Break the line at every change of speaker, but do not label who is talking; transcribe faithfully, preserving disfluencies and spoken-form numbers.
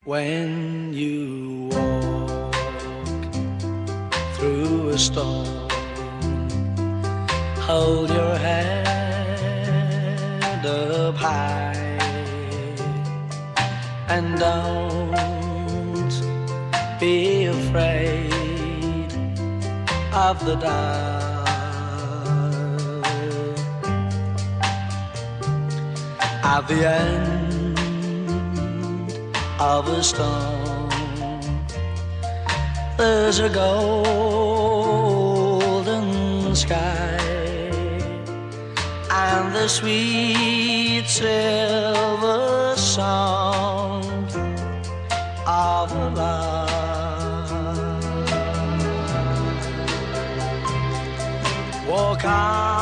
When you walk through a storm, hold your head up high and don't be afraid of the dark. At the end of a storm, there's a golden sky and the sweet silver song of love. Walk on